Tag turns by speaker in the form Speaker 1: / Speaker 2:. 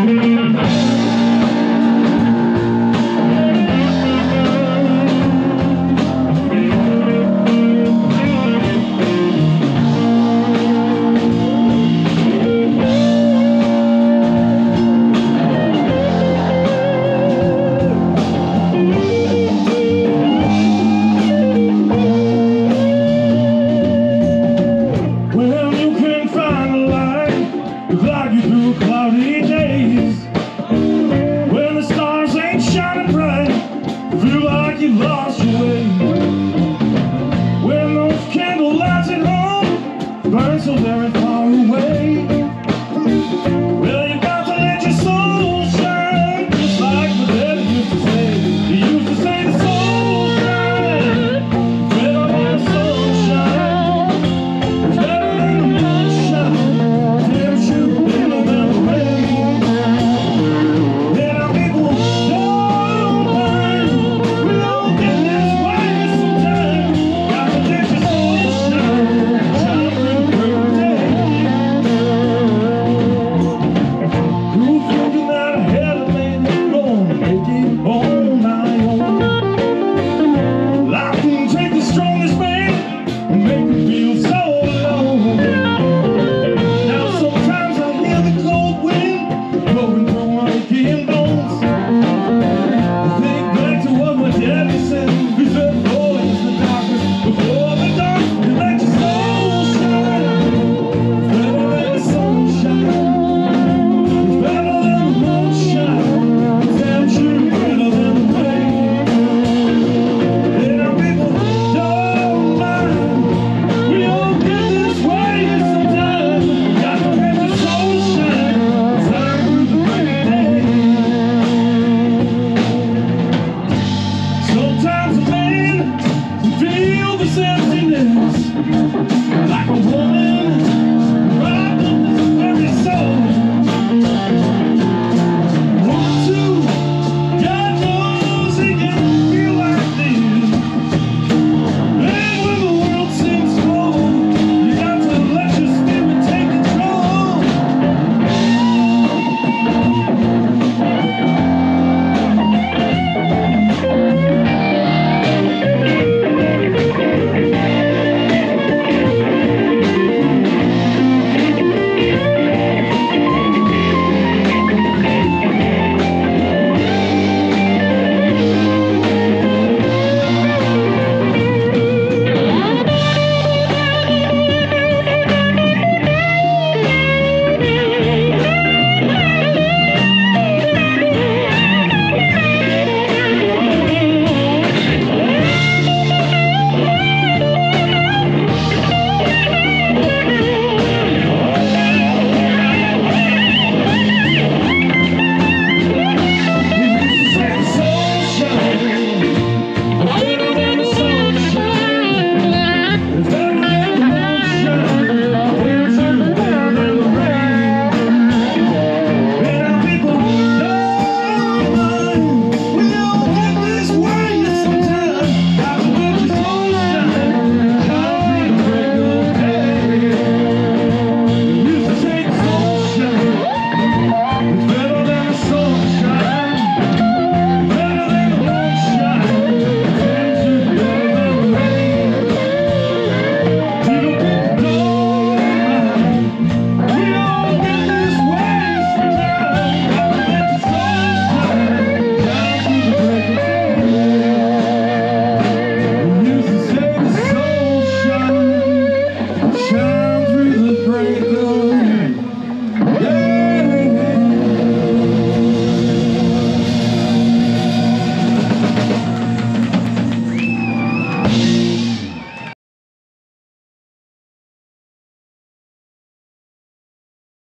Speaker 1: Glide you through cloudy days when the stars ain't shining bright, feel like you lost your way. When those candle lights at home burn so very far away, well, you got to let your soul shine, just like the daddy used to say. He used to say the soul shine, better than the sunshine, better than the moonshine. Life can take the strongest man and make him feel so